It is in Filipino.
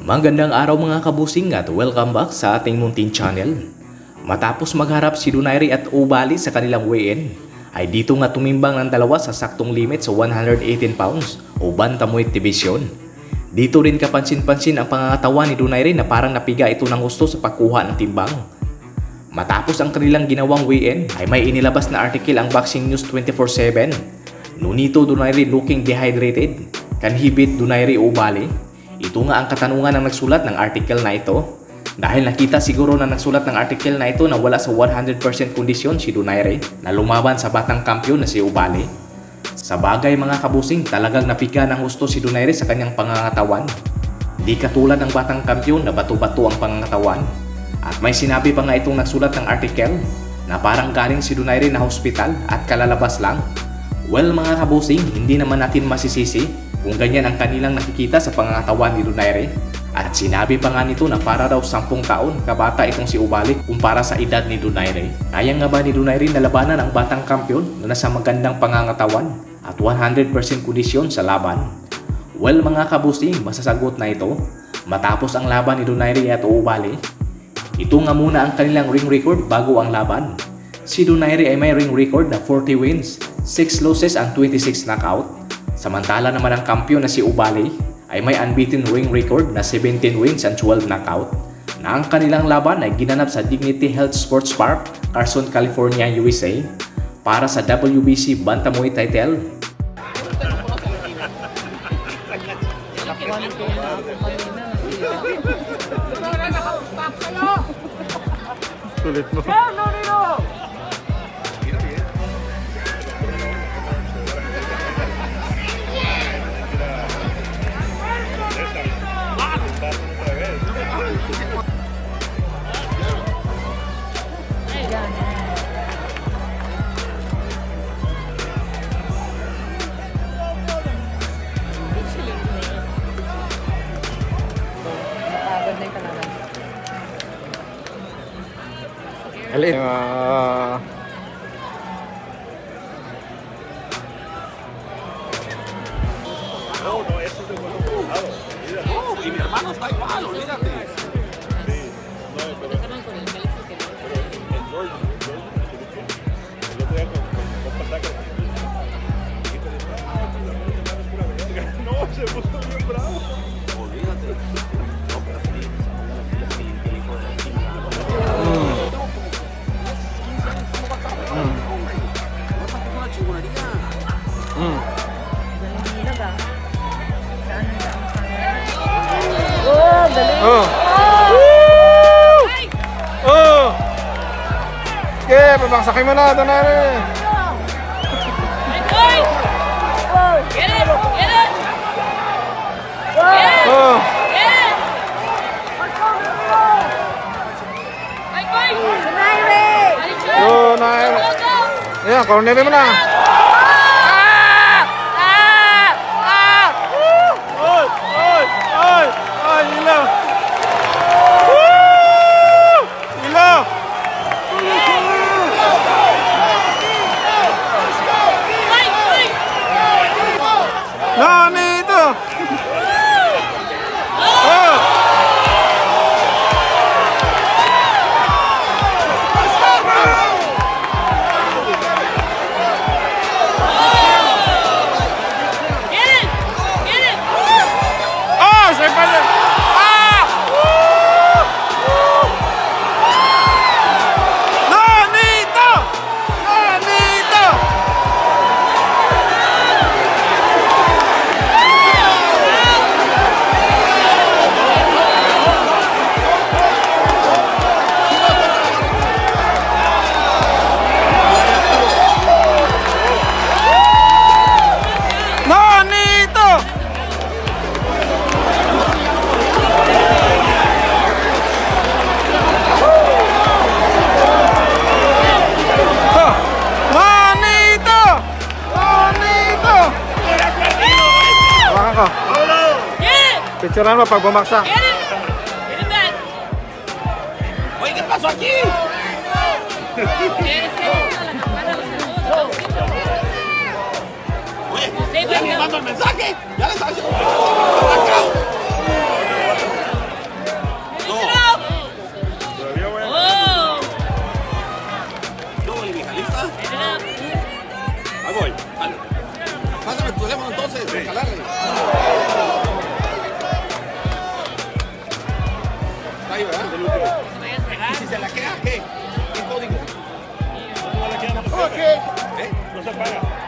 Magandang araw mga kabusing at welcome back sa ating munting channel. Matapos magharap si Donaire at Ubali sa kanilang weigh-in, ay dito nga tumimbang ng dalawa sa saktong limit sa 118 pounds o bantamweight division. Dito rin kapansin-pansin ang pangangatawan ni Donaire na parang napiga ito ng gusto sa pagkuha ng timbang. Matapos ang kanilang ginawang weigh-in ay may inilabas na article ang Boxing News 24/7. Nunito Donaire looking dehydrated. Can he beat Donaire Ubali? Ito nga ang katanungan ng nagsulat ng article na ito. Dahil nakita siguro na nagsulat ng article na ito na wala sa 100% kondisyon si Donaire na lumaban sa batang kampiyon na si Ubali. Sa bagay mga kabusing, talagang napiga ng gusto si Donaire sa kanyang pangangatawan. Di katulad ng batang kampiyon na bato-bato ang pangangatawan. At may sinabi pa nga itong nagsulat ng article na parang galing si Donaire na hospital at kalalabas lang. Well mga kabusing, hindi naman natin masisisi kung ganyan ang kanilang nakikita sa pangangatawan ni Donaire. At sinabi pa nga nito na para daw 10 taon kabata itong si Ubali kumpara sa edad ni Donaire. Kaya nga ba ni Donaire na labanan ang batang kampiyon na nasa magandang pangangatawan at 100% kondisyon sa laban? Well mga kabusing, masasagot na ito matapos ang laban ni Donaire at Ubali. Ito nga muna ang kanilang ring record bago ang laban. Si Donaire ay may ring record na 40 wins, 6 losses and 26 knockout. Samantala naman ang kampiyon na si Ubali ay may unbeaten ring record na 17 wins and 12 knockout na ang kanilang laban ay ginanap sa Dignity Health Sports Park, Carson, California, USA para sa WBC Bantamweight title. Sulit mo. Alin? No, eso es de buen abogado. Y mi hermano está igual, olvídate. Sí, no, pero en Georgia, el otro día con Pataca. No, se puso bien bravo. Olvídate. No, pero sí, el hijo de la Okay, pabagsakin mo na, Donaire. Get it! Get it! Oh. Donaire. Ayan, cornerin mo na. Ay, ilaw. Ilaw. Nonito. Picturean mo pag bumaksak. Get it! Get it back! Oye, ¿qué pasó aquí? Oye, ¿ya les mando el mensaje? ¿Ya les avisé? paga.